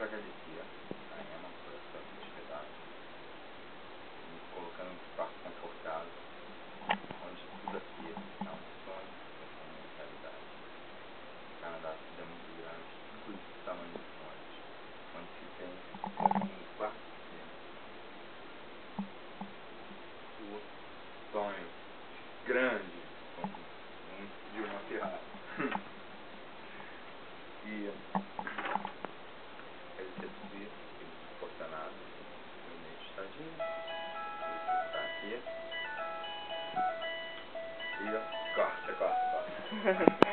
devagar aqui, ó. Saindo os pedaços. E colocando um espaço confortável. Onde tudo aqui é um sonho, é uma realidade. O Canadá é muito grande, inclusive o tamanho dos sonhos. Onde se tem um quarto pequeno. O sonho grande, como de uma pirata. E ele quer subir, ele proporcionado no meio de estadinho. Ele está aqui. E ó, corta.